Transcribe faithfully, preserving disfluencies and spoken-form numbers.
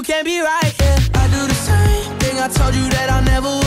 can't be right, yeah. I do the same thing I told you that I never